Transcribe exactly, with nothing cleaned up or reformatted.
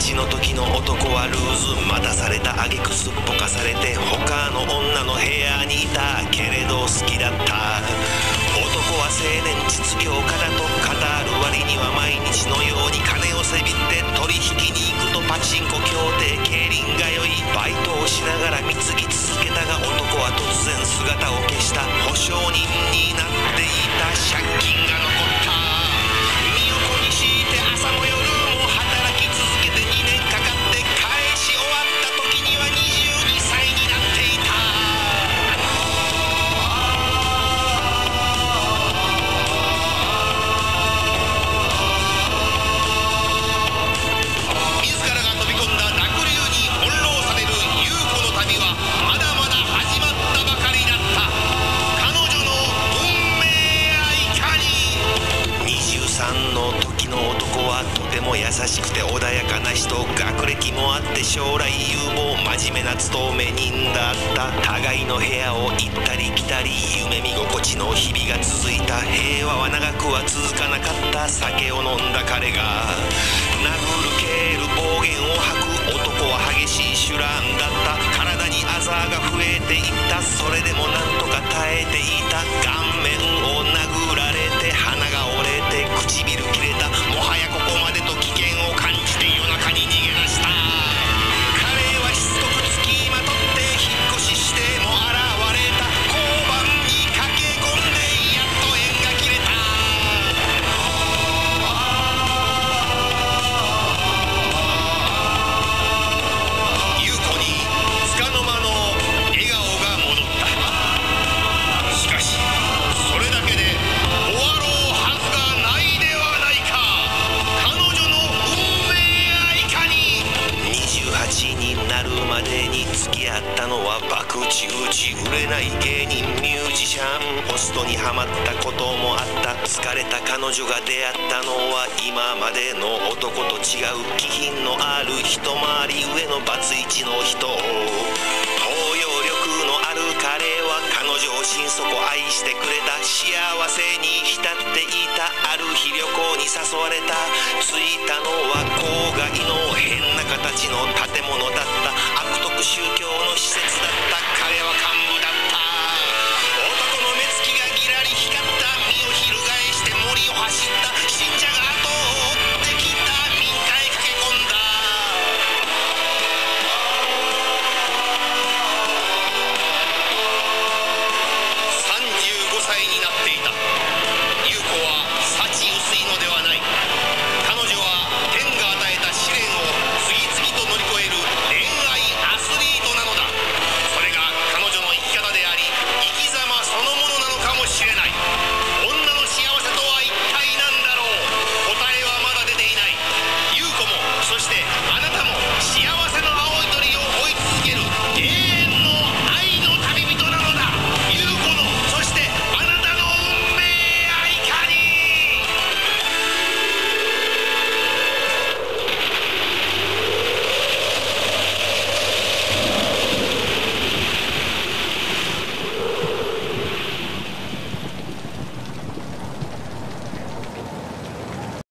歳の時の男はルーズ待たされた挙句すっぽかされて他の女の部屋にいたけれど好きだった。男は青年実業家だと語る割には毎日のように金をせびって取引に行くとパチンコ協定競輪通いバイトをしながら貢ぎ続けたが、男は突然姿を消した。保証人になっていた借金が残った。身を粉にして朝も夜も働き続けてにねんかかって返し終わった時にはにじゅうにさいになっていた。自らが飛び込んだ濁流に翻弄される優子の旅はまだまだ始まったばかりだった。彼女の運命やいかに。にじゅうさんの時の男はとても優しくて穏やかな人、学歴もあって将来有望、真面目な勤め人だった。互いの部屋を行ったり来たり夢見心地の日々が続いた。平和は長くは続かなかった。酒を飲んだ彼が殴る蹴る暴言を吐く。男は激しい酒乱だった。体にあざが増えていった。それでもなんとか耐えていた。顔面を殴られて鼻が折れて唇切れた。もはやここまでと危険を感じて夜中に逃げ出した。彼はしつこくつきまとって引っ越ししても現れた。交番に駆け込んでやっと縁が切れた。優子に束の間の笑顔が戻った。しかしそれだけで終わろうはずがないではないか。彼女の運命やいかに。にじゅうはちになるまでに付き合ったのは博打打ち売れない芸人ミュージシャン。ホストにはまったこともあった。疲れた彼女が出会ったのは今までの男と違う気品のある一回り上のバツイチの人。包容力のある彼は彼女を心底愛してくれた。幸せに浸っていた。ある日旅行に誘われた。着いたのは高